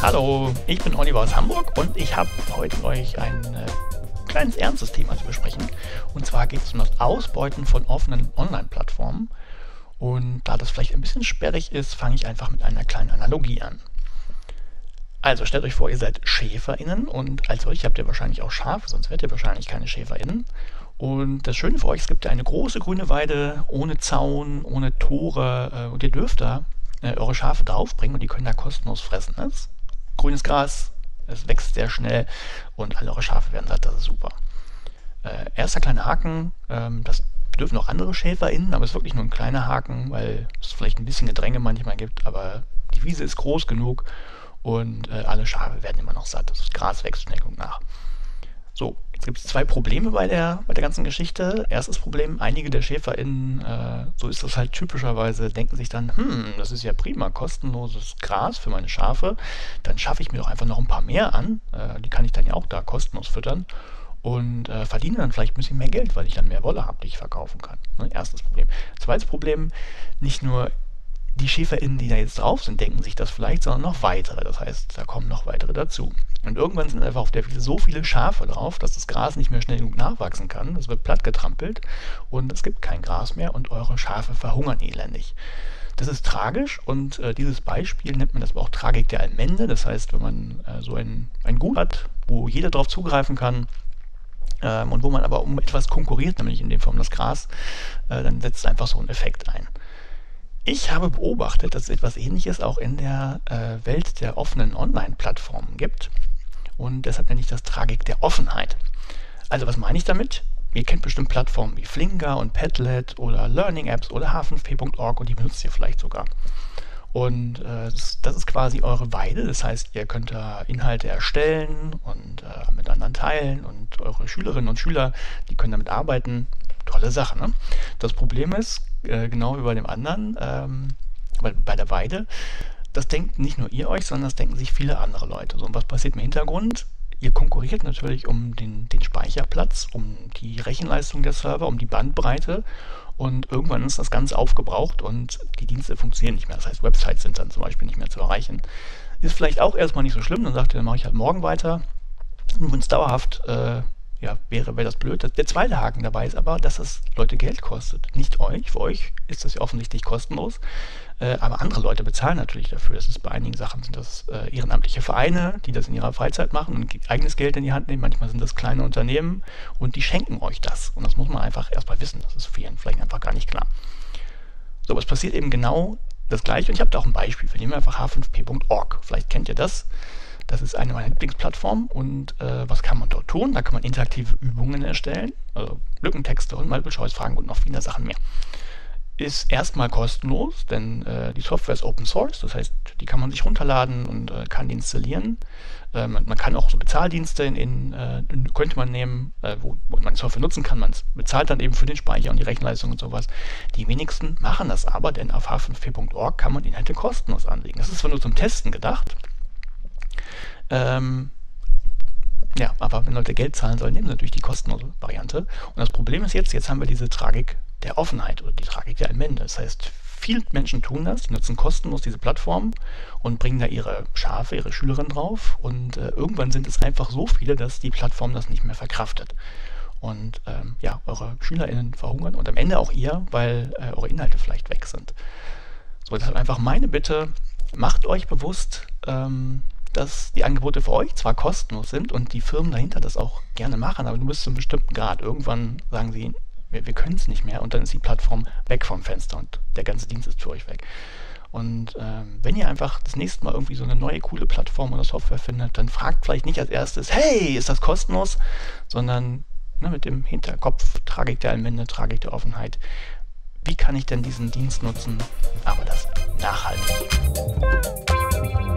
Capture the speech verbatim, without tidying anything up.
Hallo, ich bin Oliver aus Hamburg und ich habe heute mit euch ein äh, kleines ernstes Thema zu besprechen. Und zwar geht es um das Ausbeuten von offenen Online-Plattformen. Und da das vielleicht ein bisschen sperrig ist, fange ich einfach mit einer kleinen Analogie an. Also stellt euch vor, ihr seid SchäferInnen und als solche habt ihr wahrscheinlich auch Schafe, sonst wärt ihr wahrscheinlich keine SchäferInnen. Und das Schöne für euch, es gibt ja eine große grüne Weide ohne Zaun, ohne Tore äh, und ihr dürft da äh, eure Schafe draufbringen und die können da kostenlos fressen. Das ist grünes Gras, es wächst sehr schnell und alle eure Schafe werden satt, das ist super. Äh, erster kleiner Haken, ähm, das dürfen auch andere SchäferInnen, aber es ist wirklich nur ein kleiner Haken, weil es vielleicht ein bisschen Gedränge manchmal gibt, aber die Wiese ist groß genug und äh, alle Schafe werden immer noch satt. Das Gras wächst schnell genug nach. So, jetzt gibt es zwei Probleme bei der, bei der ganzen Geschichte. Erstes Problem, einige der SchäferInnen, äh, so ist das halt typischerweise, denken sich dann, hm, das ist ja prima, kostenloses Gras für meine Schafe, dann schaffe ich mir doch einfach noch ein paar mehr an, äh, die kann ich dann ja auch da kostenlos füttern und äh, verdiene dann vielleicht ein bisschen mehr Geld, weil ich dann mehr Wolle habe, die ich verkaufen kann. Ne? Erstes Problem. Zweites Problem, nicht nur die SchäferInnen, die da jetzt drauf sind, denken sich das vielleicht, sondern noch weitere. Das heißt, da kommen noch weitere dazu. Und irgendwann sind einfach auf der Wiese so viele Schafe drauf, dass das Gras nicht mehr schnell genug nachwachsen kann. Es wird platt getrampelt und es gibt kein Gras mehr und eure Schafe verhungern elendig. Das ist tragisch und äh, dieses Beispiel nennt man das aber auch Tragik der Allmende. Das heißt, wenn man äh, so ein, ein Gut hat, wo jeder drauf zugreifen kann, ähm, und wo man aber um etwas konkurriert, nämlich in dem Fall um das Gras, äh, dann setzt einfach so ein Effekt ein. Ich habe beobachtet, dass es etwas Ähnliches auch in der äh, Welt der offenen Online-Plattformen gibt. Und deshalb nenne ich das Tragik der Offenheit. Also was meine ich damit? Ihr kennt bestimmt Plattformen wie Flinga und Padlet oder Learning Apps oder H fünf P punkt org und die benutzt ihr vielleicht sogar. Und äh, das, das ist quasi eure Weide. Das heißt, ihr könnt da Inhalte erstellen und äh, mit anderen teilen und eure Schülerinnen und Schüler, die können damit arbeiten. Tolle Sache, ne? Das Problem ist, äh, genau wie bei dem anderen, ähm, bei, bei der Weide, das denkt nicht nur ihr euch, sondern das denken sich viele andere Leute. So, und was passiert im Hintergrund? Ihr konkurriert natürlich um den, den Speicherplatz, um die Rechenleistung der Server, um die Bandbreite und irgendwann ist das Ganze aufgebraucht und die Dienste funktionieren nicht mehr. Das heißt, Websites sind dann zum Beispiel nicht mehr zu erreichen. Ist vielleicht auch erstmal nicht so schlimm, dann sagt ihr, dann mache ich halt morgen weiter. Nur wenn es dauerhaft äh, ja, wäre, wäre das blöd. Der zweite Haken dabei ist aber, dass es Leute Geld kostet. Nicht euch, für euch ist das ja offensichtlich kostenlos, äh, aber andere Leute bezahlen natürlich dafür. Das ist bei einigen Sachen sind das äh, ehrenamtliche Vereine, die das in ihrer Freizeit machen und eigenes Geld in die Hand nehmen. Manchmal sind das kleine Unternehmen und die schenken euch das. Und das muss man einfach erstmal wissen. Das ist vielen vielleicht einfach gar nicht klar. So, was passiert eben genau das Gleiche. Und ich habe da auch ein Beispiel. Wir nehmen einfach H fünf P punkt org. Vielleicht kennt ihr das. Das ist eine meiner Lieblingsplattformen und äh, was kann man dort tun? Da kann man interaktive Übungen erstellen, also Lückentexte und Multiple-Choice-Fragen und noch viele Sachen mehr. Ist erstmal kostenlos, denn äh, die Software ist Open Source, das heißt, die kann man sich runterladen und äh, kann die installieren. Äh, man, man kann auch so Bezahldienste in, in, äh, könnte man nehmen, äh, wo, wo man die Software nutzen kann. Man bezahlt dann eben für den Speicher und die Rechenleistung und sowas. Die wenigsten machen das aber, denn auf H fünf P punkt org kann man Inhalte kostenlos anlegen. Das ist zwar nur zum Testen gedacht, Ähm, ja, aber wenn Leute Geld zahlen sollen, nehmen sie natürlich die kostenlose Variante. Und das Problem ist jetzt, jetzt haben wir diese Tragik der Offenheit oder die Tragik der Allmende. Das heißt, viele Menschen tun das, die nutzen kostenlos diese Plattform und bringen da ihre Schafe, ihre Schülerinnen drauf und äh, irgendwann sind es einfach so viele, dass die Plattform das nicht mehr verkraftet. Und ähm, ja, eure SchülerInnen verhungern und am Ende auch ihr, weil äh, eure Inhalte vielleicht weg sind. So, deshalb einfach meine Bitte, macht euch bewusst, ähm, dass die Angebote für euch zwar kostenlos sind und die Firmen dahinter das auch gerne machen, aber nur bis zu einem bestimmten Grad. Irgendwann sagen sie, wir, wir können es nicht mehr und dann ist die Plattform weg vom Fenster und der ganze Dienst ist für euch weg. Und ähm, wenn ihr einfach das nächste Mal irgendwie so eine neue, coole Plattform oder Software findet, dann fragt vielleicht nicht als erstes, hey, ist das kostenlos? Sondern ne, mit dem Hinterkopf, Tragik der Allmende, Tragik der Offenheit, wie kann ich denn diesen Dienst nutzen, aber das nachhaltig?